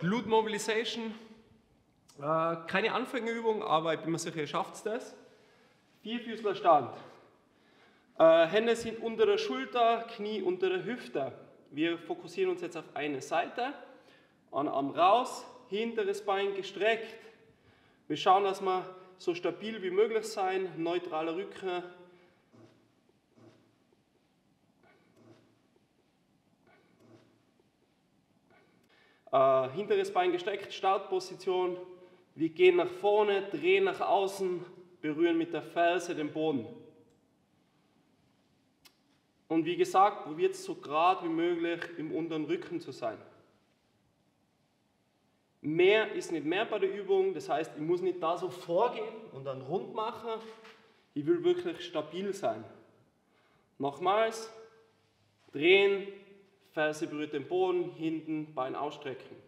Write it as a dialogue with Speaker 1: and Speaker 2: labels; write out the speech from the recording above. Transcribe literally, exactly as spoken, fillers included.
Speaker 1: Glute Mobilization. Äh, keine Anfängerübung, aber ich bin mir sicher, ihr schafft das. Vierfüßlerstand. Äh, Hände sind unter der Schulter, Knie unter der Hüfte. Wir fokussieren uns jetzt auf eine Seite. Einen Arm raus, hinteres Bein gestreckt. Wir schauen, dass wir so stabil wie möglich sein, neutraler Rücken. Äh, hinteres Bein gestreckt, Startposition. Wir gehen nach vorne, drehen nach außen, berühren mit der Ferse den Boden. Und wie gesagt, probiert es so gerade wie möglich im unteren Rücken zu sein. Mehr ist nicht mehr bei der Übung, das heißt, ich muss nicht da so vorgehen und dann rund machen. Ich will wirklich stabil sein. Nochmals, drehen, Ferse berührt den Boden, hinten, Bein ausstrecken.